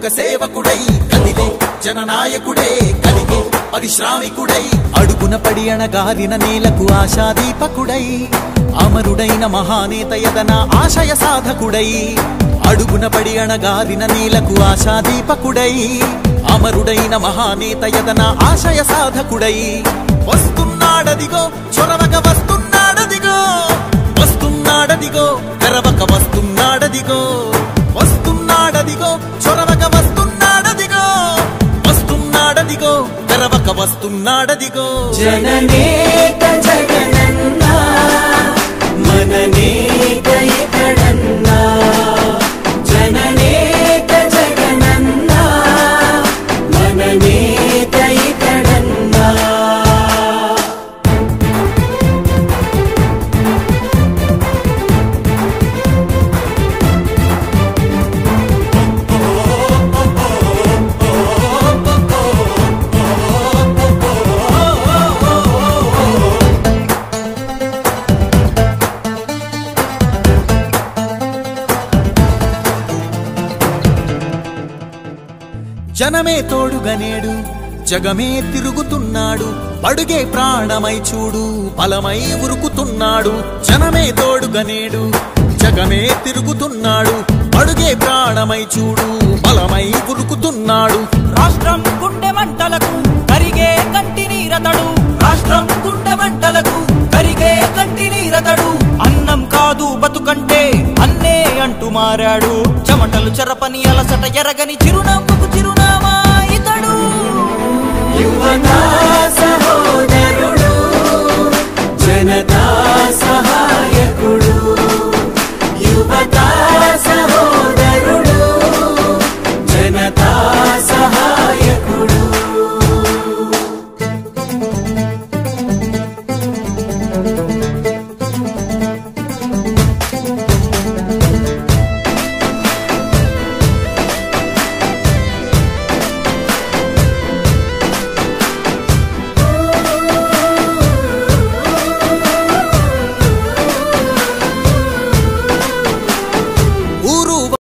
లోక సేవకుడై కదిలే జననాయకుడే కలిగే పరిశ్రామికుడై అడుగున పడి అణగారిన నేలకు ఆశాదీపకుడై అమరుడైన మహానేత యదన ఆశయ సాధకుడై అడుగున పడి అణగారిన నేలకు ఆశాదీపకుడై అమరుడైన మహానేత యదన ఆశయ సాధకుడై వస్తున్నాడదిగో చొరవక వస్తున్నాడదిగో వస్తున్నాడదిగో తెరవక వస్తున్నాడదిగో వస్తున్నాడదిగో చొరవక వస్తున్నాడదిగో వస్తున్నాడదిగో తెరవక వస్తున్నాడదిగో జననేత జగనన్నా మననేత ఇతడన్నా జననేత జగనన్నా మననేత ఇతడన్నా జనమే తోడుగా నేడు జగమే తిరుగుతున్నాడు అడుగే ప్రాణమై చూడు బలమై ఉరుకుతున్నాడు జనమే తోడుగా నేడు జగమే తిరుగుతున్నాడు అడుగే ప్రాణమై చూడు బలమై ఉరుకుతున్నాడు రాష్ట్రం గుండె మంటలకు కరిగే కంటి నీరతడు రాష్ట్రం గుండె మంటలకు కరిగే కంటి నీరతడు అన్నం కాదు బతుకంటే అన్నే అంటూ మారాడు చెమటలు చెరపని అలసట ఎరగని చిరునవ్వుకు చిరునామా ఇతడు యువతా సహోదరుడు జనతా సహ